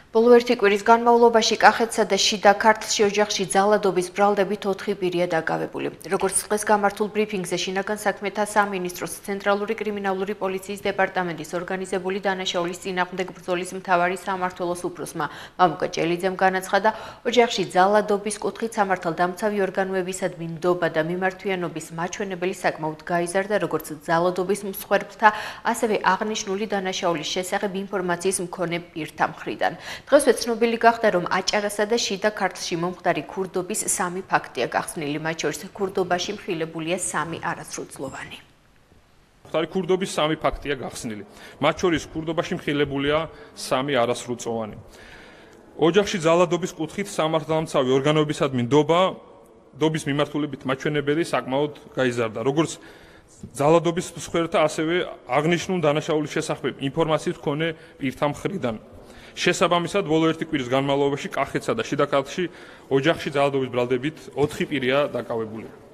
ბოლო ერთი კვირის განმავლობაში კახეთსა და შიდა ქართლში ოჯახში ძალადობის ბრალდებით 4 პირია დაკავებული. Როგორც დღეს გამართულ ბრიფინგზე შინაგან საქმეთა სამინისტროს ცენტრალური კრიმინალური პოლიციის დეპარტამენტის ორგანიზებული დანაშაულის წინააღმდეგ ბრძოლის მთავარი სამმართველოს უფროსმა მამუკა ჭელიძემ განაცხადა, ოჯახში ძალადობის კუთხით სამართალდამცავი ორგანოებისადმი ნდობა და მიმართვიანობის მაჩვენებელი საკმაოდ გაიზარდა, როგორც ძალადობის მსხვერპლთა, ასევე აღნიშნული დანაშაულის შესახებ ინფორმაციის მქონე პირთა მხრიდან. დღესვე ცნობილი გახდა, რომ აჭარასა და შიდა ქართლში მომხდარი ქურდობის 3 ფაქტია გახსნილი, მათ შორის ქურდობაში მხილებულია 3 არასრულწლოვანი. ქურდობის 3 ფაქტია გახსნილი. მათ შორის ქურდობაში მხილებულია 3 არასრულწლოვანი. ოჯახში ძალადობის კუთხით სამართალდამცავი ორგანოებისადმი ნდობის მიმართულებით მაჩვენებელი საკმაოდ გაიზარდა, როგორც ძალადობის მსხვერპლთა, ასევე აღნიშნულ დანაშაულის შესახებ ინფორმაციის მქონე პირთა მხრიდან. შესაბამისად, ბოლო ერთი კვირის განმავლობაში კახეთსა და შიდა ქართლში ოჯახში ძალადობის ბრალდებით 4 პირია დაკავებული.